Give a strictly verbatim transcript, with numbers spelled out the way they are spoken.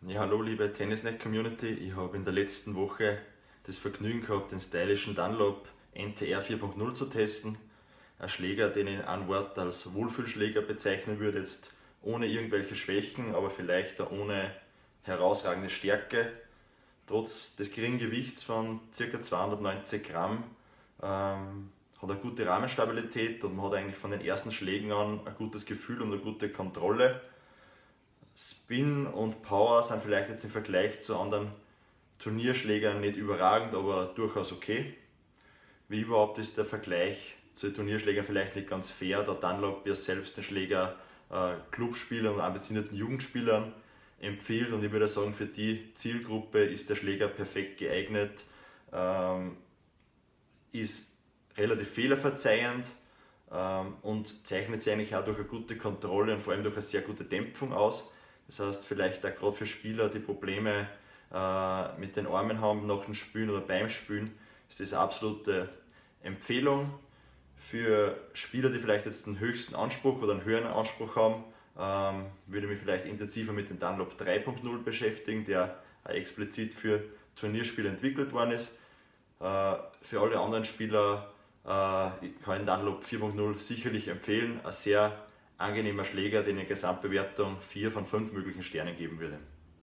Ja, hallo liebe Tennisnet-Community. Ich habe in der letzten Woche das Vergnügen gehabt, den stylischen Dunlop N T R vier Punkt null zu testen. Ein Schläger, den ich in einem Wort als Wohlfühlschläger bezeichnen würde, jetzt ohne irgendwelche Schwächen, aber vielleicht auch ohne herausragende Stärke. Trotz des geringen Gewichts von ca. zweihundertneunzig Gramm ähm, hat er gute Rahmenstabilität und man hat eigentlich von den ersten Schlägen an ein gutes Gefühl und eine gute Kontrolle. Spin und Power sind vielleicht jetzt im Vergleich zu anderen Turnierschlägern nicht überragend, aber durchaus okay. Wie überhaupt ist der Vergleich zu Turnierschlägern vielleicht nicht ganz fair, da Dunlop ja selbst den Schläger äh, Clubspielern und ambitionierten Jugendspielern empfiehlt, und ich würde sagen, für die Zielgruppe ist der Schläger perfekt geeignet, ähm, ist relativ fehlerverzeihend ähm, und zeichnet sich eigentlich auch durch eine gute Kontrolle und vor allem durch eine sehr gute Dämpfung aus. Das heißt, vielleicht auch gerade für Spieler, die Probleme äh, mit den Armen haben nach dem Spielen oder beim Spielen, ist das eine absolute Empfehlung. Für Spieler, die vielleicht jetzt einen höchsten Anspruch oder einen höheren Anspruch haben, ähm, würde ich mich vielleicht intensiver mit dem Dunlop drei Punkt null beschäftigen, der explizit für Turnierspiele entwickelt worden ist. Äh, für alle anderen Spieler äh, kann ich den Dunlop vier Punkt null sicherlich empfehlen. Ein sehr angenehmer Schläger, den ich in Gesamtbewertung vier von fünf möglichen Sternen geben würde.